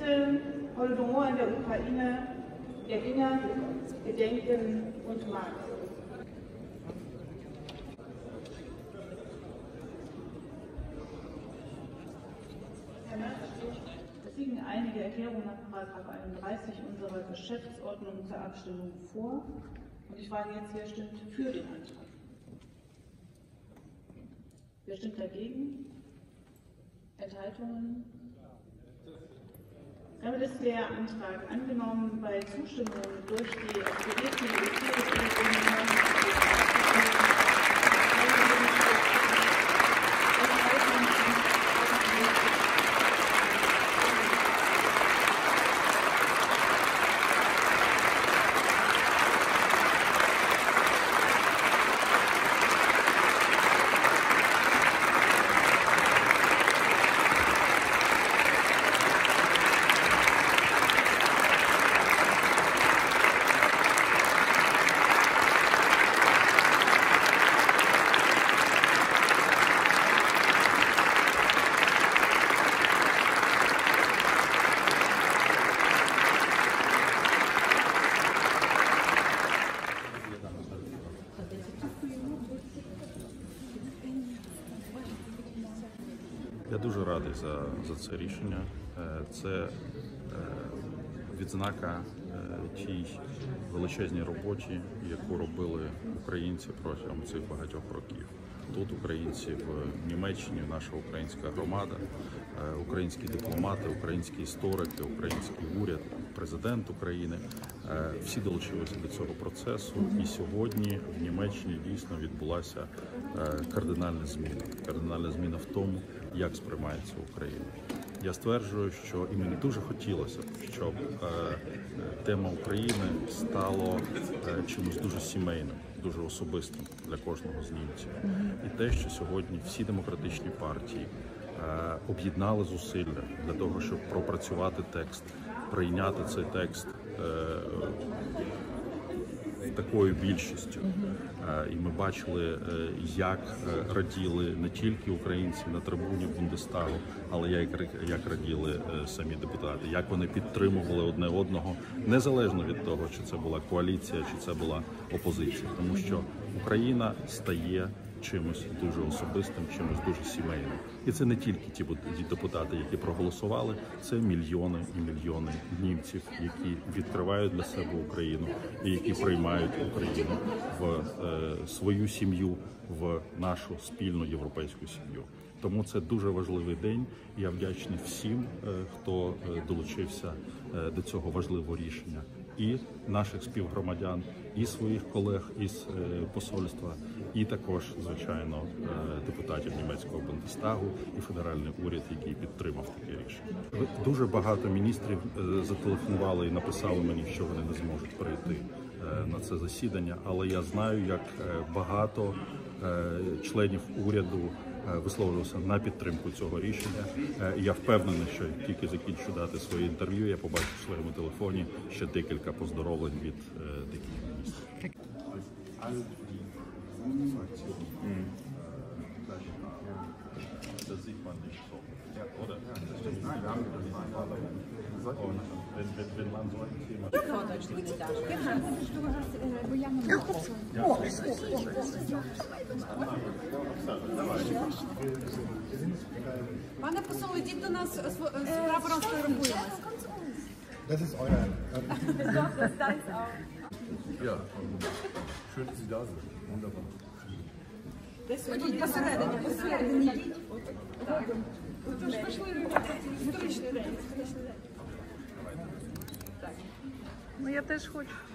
Titel Holodomor in der Ukraine erinnern, gedenken und mahnen. Es liegen einige Erklärungen nach § 31 unserer Geschäftsordnung zur Abstimmung vor. Und ich frage jetzt, wer stimmt für den Antrag? Wer stimmt dagegen? Enthaltungen? Damit ist der Antrag angenommen bei Zustimmung durch die SPD, Я дуже радий за це рішення. Це відзнака тій величезній роботі, яку робили українці протягом цих багатьох років. Тут українці в Німеччині, наша українська громада, українські дипломати, українські історики, український уряд, президент України – всі долучилися до цього процесу. І сьогодні в Німеччині дійсно відбулася кардинальна зміна. Кардинальна зміна в тому, як сприймається Україна. Я стверджую, що і мені дуже хотілося б, щоб тема України стала чимось дуже сімейним, дуже особистим для кожного з німців. І те, що сьогодні всі демократичні партії об'єднали зусилля для того, щоб пропрацювати текст, прийняти цей текст такою більшістю. І ми бачили, як раділи не тільки українці на трибуні Бундестагу, але як раділи самі депутати, як вони підтримували одне одного, незалежно від того, чи це була коаліція, чи це була опозиція. Тому що Україна стає чимось дуже особистим, чимось дуже сімейним. І це не тільки ті депутати, які проголосували, це мільйони і мільйони німців, які відкривають для себе Україну і які приймають Україну в свою сім'ю, в нашу спільну європейську сім'ю. Тому це дуже важливий день, і я вдячний всім, хто долучився до цього важливого рішення. І наших співгромадян, і своїх колег із посольства, і також, звичайно, депутатів німецького Бундестагу і федеральний уряд, який підтримав таке рішення. Дуже багато міністрів зателефонували і написали мені, що вони не зможуть прийти на це засідання, але я знаю, як багато членів уряду висловлювався на підтримку цього рішення. Я впевнений, що тільки закінчу дати своє інтерв'ю, я побачу в своєму телефоні ще декілька поздоровлень від таких міністрів. Пане посол, ідіть до нас з прапором сфотографуємось. Das ist euer. Doch, das ist auch. Ja, schön, dass Sie da sind. Wunderbar. Ідіть посередині, ідіть. Тож важливий історичний день. Ну я теж хочу.